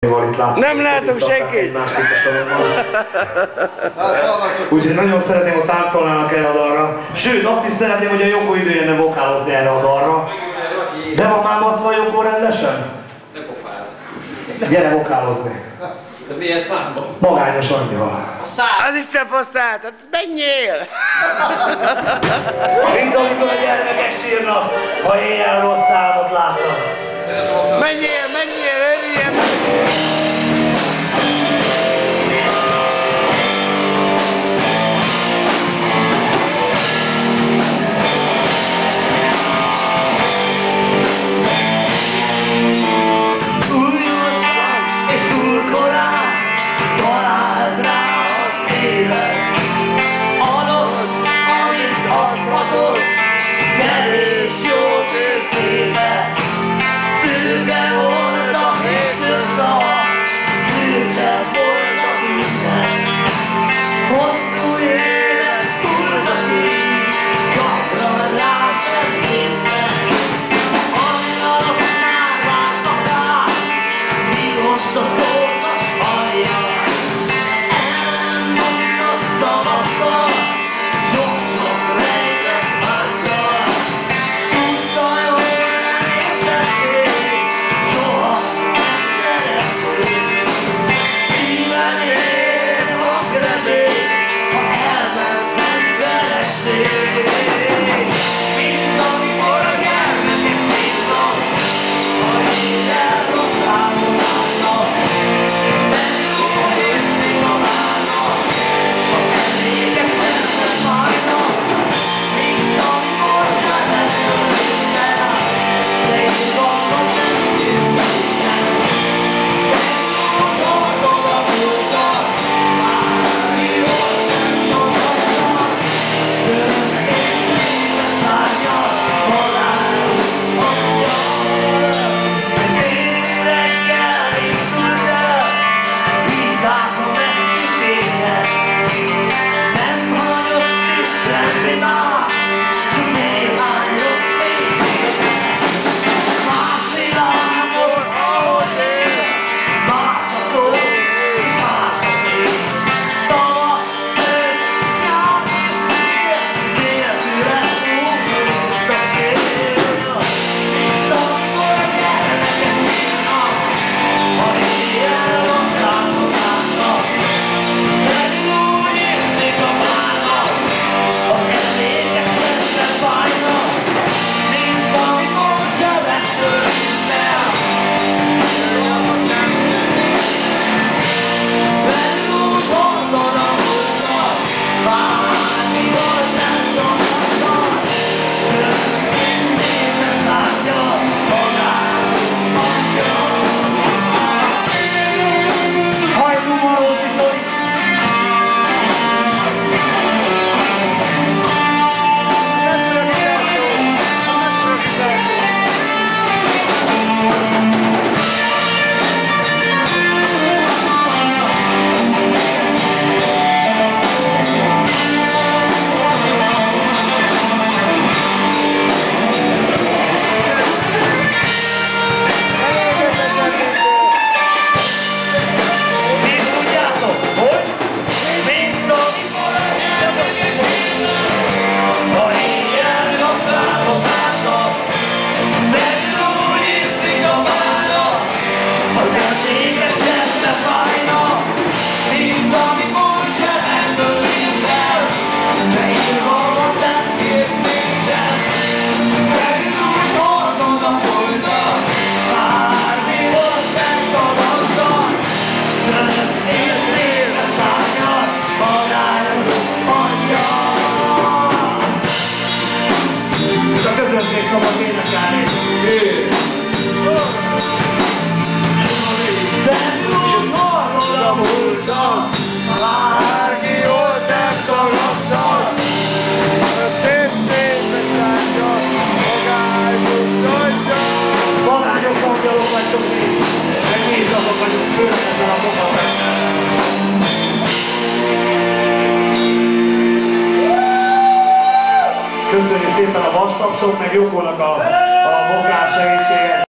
Nem látok senkit! Úgyhogy nagyon szeretném, hogy táncolnának erre a dalra. Sőt, azt is szeretném, hogy a Jokó idő jönne vokálozni erre a dalra. De van már baszva a Jokó rendesen? Ne pofálsz. Gyere vokálozni. De milyen számban? Magányos angyal. Az Isten fosszát, hát menjél! Mint amikor a gyermekek sírnak, ha éjjel rossz álmot látnak. Menjél, menjél, örüljél! Köszönjük szépen a Vastapsok, meg Jokónak a vokál segítséget.